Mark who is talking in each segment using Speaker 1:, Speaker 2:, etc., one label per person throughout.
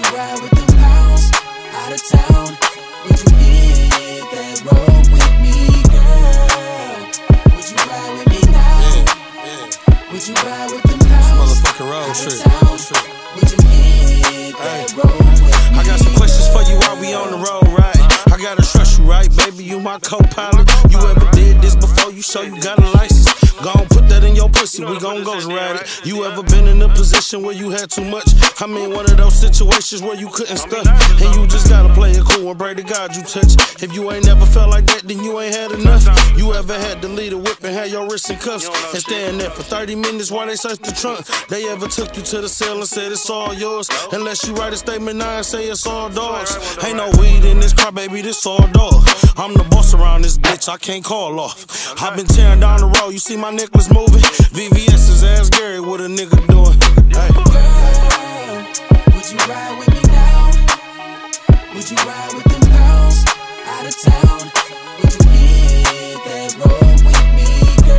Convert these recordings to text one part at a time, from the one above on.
Speaker 1: ride with them pounds out of town? Would you hit that road with me, girl? Would you ride with me now? Would you ride with them pounds
Speaker 2: motherfucking road trip?
Speaker 1: Would you hit that road with me?
Speaker 2: I got some questions for you while we on the road, right? I gotta trust you, right, baby? You my co-pilot. You ever did this before? You show you got a license? Gon' put that in your pussy, we gon' ghost ride it. You ever been in a position where you had too much? I mean, one of those situations where you couldn't stuff, and you just gotta play it cool and pray to God you touch. If you ain't never felt like that, then you ain't had enough. You ever had to lead a whip and have your wrists in cuffs and stand there for 30 minutes while they search the trunk? They ever took you to the cell and said it's all yours? Unless you write a statement now and say it's all dogs. Ain't no weed in this car, baby, this all dog. I'm the boss around this bitch, I can't call off. I've been tearing down the road, you see my necklace moving? VVS is Ask Gary, what a nigga doing? Hey.
Speaker 1: Girl, would you ride with me now? Would you ride with them pounds out of town? Would you hit that road with me,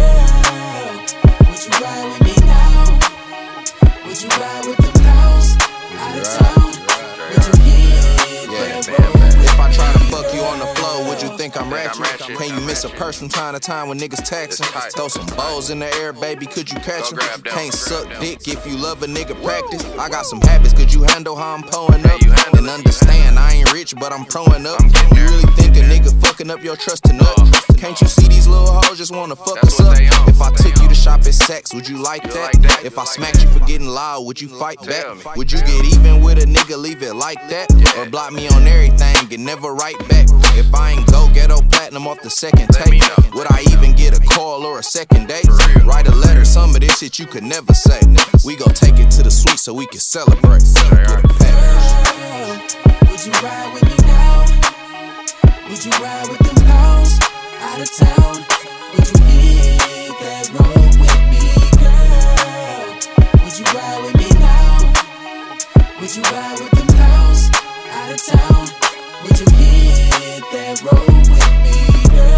Speaker 1: girl? Would you ride with me now? Would you ride with them pounds out of town? Would you hit that road with me?
Speaker 3: If I try to fuck you on the floor, would you think I'm ratchet? Can you miss a purse from time to time when niggas taxing? Throw some bows in the air, baby, could you catch 'em? Can't suck dick if you love a nigga practice. I got some habits, could you handle how I'm pulling up? And understand, I ain't rich, but I'm throwing up. You really think a nigga fucking up your trusting up? Can't you see these little hoes just wanna fuck us up? If I took you to shop at Saks, would you like that? If I smacked you for getting loud, would you fight back? Would you get even with a nigga, leave it like that? Or block me on everything and never write back? If I ain't go ghetto platinum off the second take, would I even get a call or a second date? Write a letter, some of this shit you could never say. We gon' take it to the suite so we can celebrate.
Speaker 1: Girl, would you ride with me now? Would you ride with them pounds out of town? Would you hit that road with me, girl? Would you ride with me now? Would you ride with them pounds out of town? Would you hit that road with me, girl?